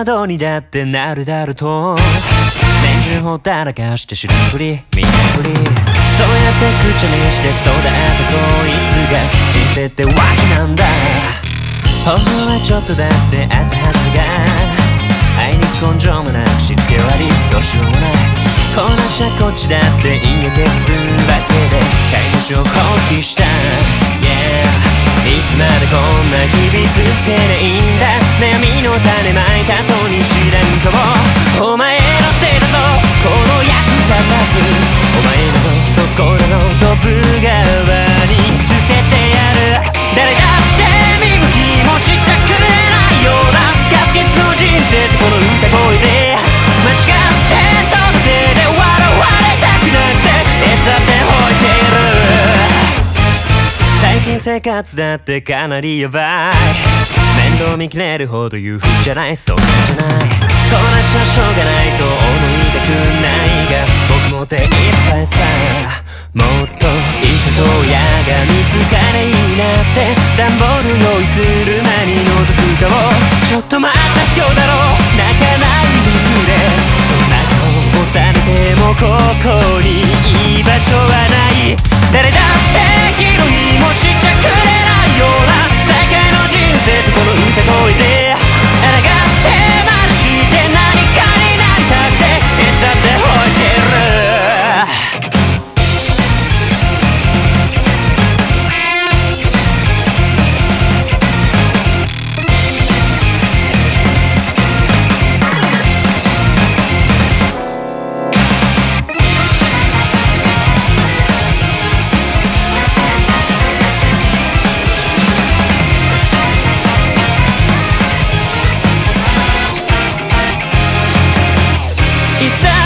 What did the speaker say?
どうにだってなるだろうと年中ほったらかして知らんふり見ないふりそうやって口にして育ったこいつが人生ってわけなんだほんのはちょっとだってあったはずが愛に根性もなくしつけ悪いどうしようもないこうなっちゃこっちだって言えて普通だけで飼い主を放棄した、yeahいつまでこんな日々続けりゃいいんだ悩みの種まいたとに知らんともお前のせいだぞこの役立たずお前のそこらのドブ川に捨ててやる誰だって見向きもしちゃくれないようなガス欠の人生ってこの歌声で間違ってそのせいで笑われたくなくて餌って吠えてる最近生活だってかなりヤバい面倒見きれるほど裕福じゃないそんなんじゃないこうなっちゃしょうがないと思いたくないが僕も手いっぱいさもっといさと親が見つかれいいなって段ボール用意する間に覗くかもちょっと待った人だろ泣かないでくれそんな顔をされてもここに居場所はない誰だってヒロインもしちゃくれないような最下位の人生ってこの歌声で抗ってまるして何かになりたくていつだって吠えてるいつだ